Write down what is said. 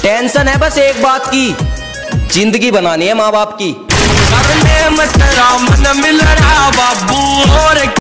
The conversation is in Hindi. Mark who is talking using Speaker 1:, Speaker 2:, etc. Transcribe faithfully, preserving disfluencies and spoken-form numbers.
Speaker 1: टेंशन है बस एक बात की, जिंदगी बनानी है माँ बाप की।
Speaker 2: मन मिल रहा बाबू।